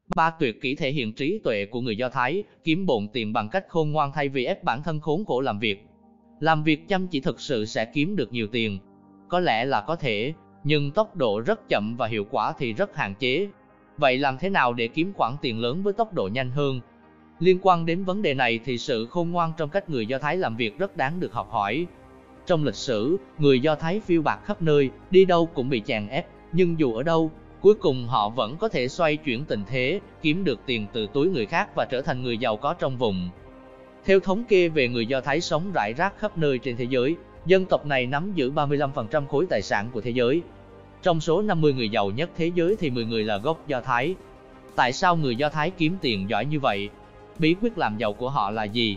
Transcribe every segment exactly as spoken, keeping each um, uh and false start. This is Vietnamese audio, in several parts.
Ba tuyệt kỹ thể hiện trí tuệ của người Do Thái, kiếm bộn tiền bằng cách khôn ngoan thay vì ép bản thân khốn khổ làm việc. Làm việc chăm chỉ thực sự sẽ kiếm được nhiều tiền. Có lẽ là có thể, nhưng tốc độ rất chậm và hiệu quả thì rất hạn chế. Vậy làm thế nào để kiếm khoản tiền lớn với tốc độ nhanh hơn? Liên quan đến vấn đề này thì sự khôn ngoan trong cách người Do Thái làm việc rất đáng được học hỏi. Trong lịch sử, người Do Thái phiêu bạt khắp nơi, đi đâu cũng bị chèn ép, nhưng dù ở đâu, cuối cùng họ vẫn có thể xoay chuyển tình thế, kiếm được tiền từ túi người khác và trở thành người giàu có trong vùng. Theo thống kê về người Do Thái sống rải rác khắp nơi trên thế giới, dân tộc này nắm giữ ba mươi lăm phần trăm khối tài sản của thế giới. Trong số năm mươi người giàu nhất thế giới thì mười người là gốc Do Thái. Tại sao người Do Thái kiếm tiền giỏi như vậy? Bí quyết làm giàu của họ là gì?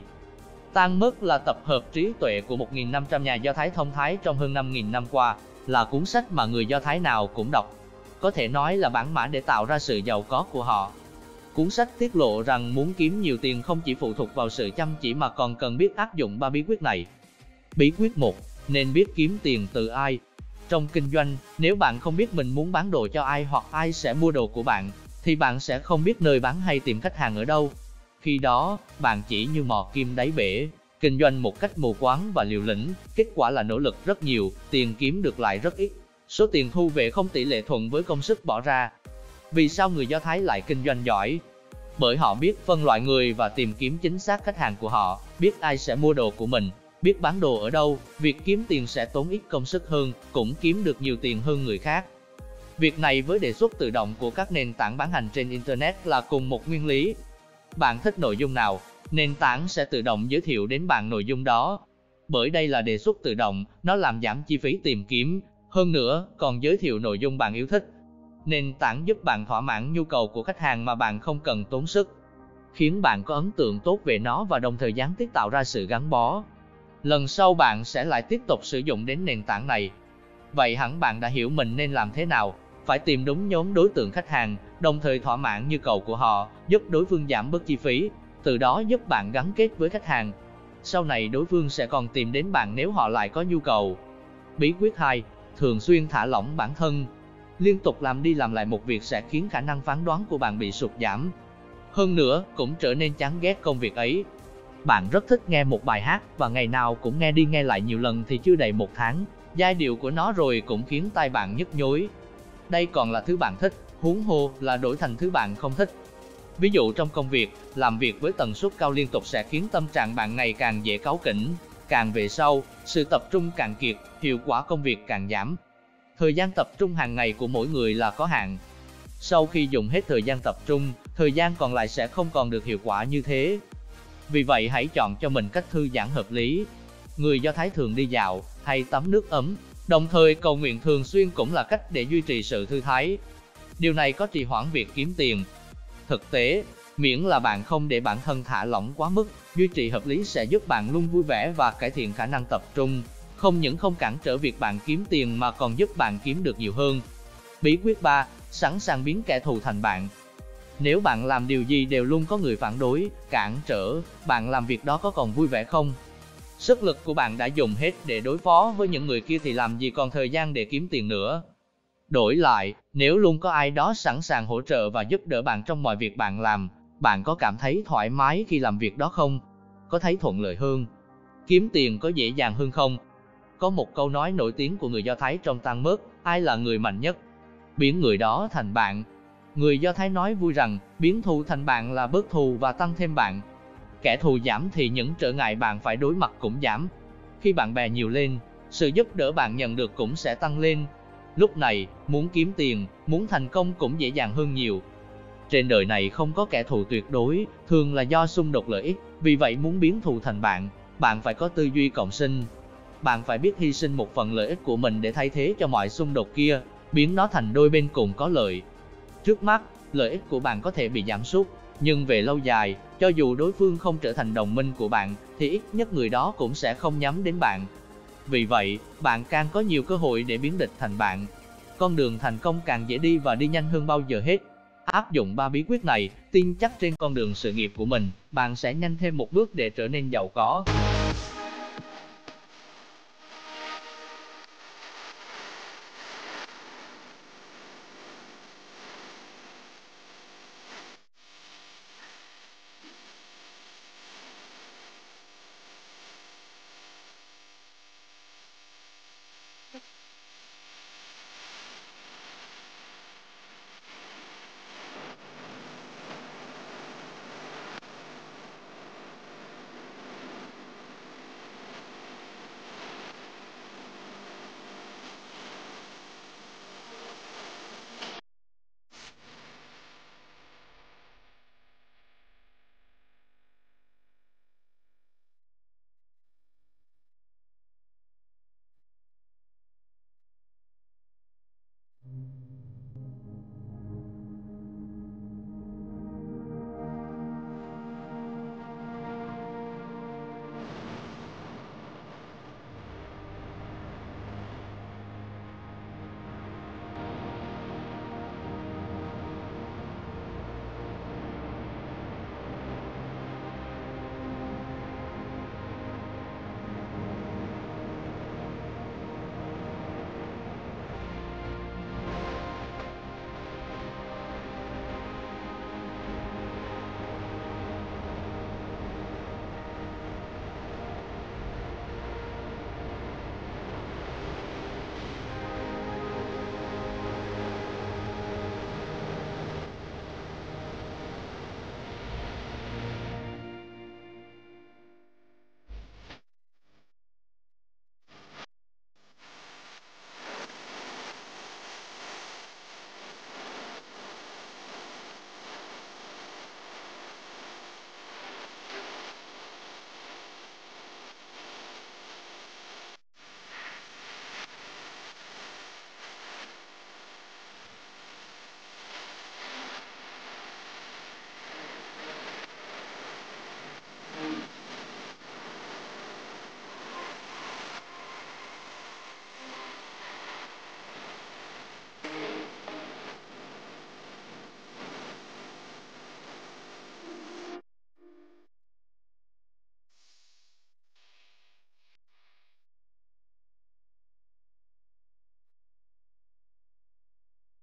Talmud là tập hợp trí tuệ của một nghìn năm trăm nhà Do Thái thông thái trong hơn năm nghìn năm qua, là cuốn sách mà người Do Thái nào cũng đọc. Có thể nói là bản mã để tạo ra sự giàu có của họ. Cuốn sách tiết lộ rằng muốn kiếm nhiều tiền không chỉ phụ thuộc vào sự chăm chỉ mà còn cần biết áp dụng ba bí quyết này. Bí quyết một. Nên biết kiếm tiền từ ai. Trong kinh doanh, nếu bạn không biết mình muốn bán đồ cho ai hoặc ai sẽ mua đồ của bạn, thì bạn sẽ không biết nơi bán hay tìm khách hàng ở đâu. Khi đó, bạn chỉ như mò kim đáy bể, kinh doanh một cách mù quáng và liều lĩnh, kết quả là nỗ lực rất nhiều, tiền kiếm được lại rất ít. Số tiền thu về không tỷ lệ thuận với công sức bỏ ra. Vì sao người Do Thái lại kinh doanh giỏi? Bởi họ biết phân loại người và tìm kiếm chính xác khách hàng của họ, biết ai sẽ mua đồ của mình, biết bán đồ ở đâu, việc kiếm tiền sẽ tốn ít công sức hơn, cũng kiếm được nhiều tiền hơn người khác. Việc này với đề xuất tự động của các nền tảng bán hàng trên Internet là cùng một nguyên lý. Bạn thích nội dung nào, nền tảng sẽ tự động giới thiệu đến bạn nội dung đó. Bởi đây là đề xuất tự động, nó làm giảm chi phí tìm kiếm, hơn nữa còn giới thiệu nội dung bạn yêu thích. Nền tảng giúp bạn thỏa mãn nhu cầu của khách hàng mà bạn không cần tốn sức, khiến bạn có ấn tượng tốt về nó và đồng thời gián tiếp tạo ra sự gắn bó. Lần sau bạn sẽ lại tiếp tục sử dụng đến nền tảng này. Vậy hẳn bạn đã hiểu mình nên làm thế nào, phải tìm đúng nhóm đối tượng khách hàng, đồng thời thỏa mãn nhu cầu của họ, giúp đối phương giảm bớt chi phí, từ đó giúp bạn gắn kết với khách hàng. Sau này đối phương sẽ còn tìm đến bạn nếu họ lại có nhu cầu. Bí quyết hai. Thường xuyên thả lỏng bản thân. Liên tục làm đi làm lại một việc sẽ khiến khả năng phán đoán của bạn bị sụt giảm. Hơn nữa, cũng trở nên chán ghét công việc ấy. Bạn rất thích nghe một bài hát và ngày nào cũng nghe đi nghe lại nhiều lần thì chưa đầy một tháng, giai điệu của nó rồi cũng khiến tai bạn nhức nhối. Đây còn là thứ bạn thích, huống hồ là đổi thành thứ bạn không thích. Ví dụ trong công việc, làm việc với tần suất cao liên tục sẽ khiến tâm trạng bạn ngày càng dễ cáu kỉnh. Càng về sau, sự tập trung càng kiệt, hiệu quả công việc càng giảm. Thời gian tập trung hàng ngày của mỗi người là có hạn. Sau khi dùng hết thời gian tập trung, thời gian còn lại sẽ không còn được hiệu quả như thế. Vì vậy hãy chọn cho mình cách thư giãn hợp lý. Người Do Thái thường đi dạo, hay tắm nước ấm, đồng thời cầu nguyện thường xuyên cũng là cách để duy trì sự thư thái. Điều này có trì hoãn việc kiếm tiền. Thực tế, miễn là bạn không để bản thân thả lỏng quá mức, duy trì hợp lý sẽ giúp bạn luôn vui vẻ và cải thiện khả năng tập trung. Không những không cản trở việc bạn kiếm tiền mà còn giúp bạn kiếm được nhiều hơn. Bí quyết ba. Sẵn sàng biến kẻ thù thành bạn. Nếu bạn làm điều gì đều luôn có người phản đối, cản trở, bạn làm việc đó có còn vui vẻ không? Sức lực của bạn đã dùng hết để đối phó với những người kia thì làm gì còn thời gian để kiếm tiền nữa. Đổi lại, nếu luôn có ai đó sẵn sàng hỗ trợ và giúp đỡ bạn trong mọi việc bạn làm, bạn có cảm thấy thoải mái khi làm việc đó không? Có thấy thuận lợi hơn? Kiếm tiền có dễ dàng hơn không? Có một câu nói nổi tiếng của người Do Thái trong Talmud, ai là người mạnh nhất? Biến người đó thành bạn. Người Do Thái nói vui rằng, biến thù thành bạn là bớt thù và tăng thêm bạn. Kẻ thù giảm thì những trở ngại bạn phải đối mặt cũng giảm. Khi bạn bè nhiều lên, sự giúp đỡ bạn nhận được cũng sẽ tăng lên. Lúc này, muốn kiếm tiền, muốn thành công cũng dễ dàng hơn nhiều. Trên đời này không có kẻ thù tuyệt đối, thường là do xung đột lợi ích. Vì vậy muốn biến thù thành bạn, bạn phải có tư duy cộng sinh. Bạn phải biết hy sinh một phần lợi ích của mình để thay thế cho mọi xung đột kia, biến nó thành đôi bên cùng có lợi. Trước mắt, lợi ích của bạn có thể bị giảm sút, nhưng về lâu dài, cho dù đối phương không trở thành đồng minh của bạn, thì ít nhất người đó cũng sẽ không nhắm đến bạn. Vì vậy, bạn càng có nhiều cơ hội để biến địch thành bạn. Con đường thành công càng dễ đi và đi nhanh hơn bao giờ hết. Áp dụng ba bí quyết này, tin chắc trên con đường sự nghiệp của mình, bạn sẽ nhanh thêm một bước để trở nên giàu có.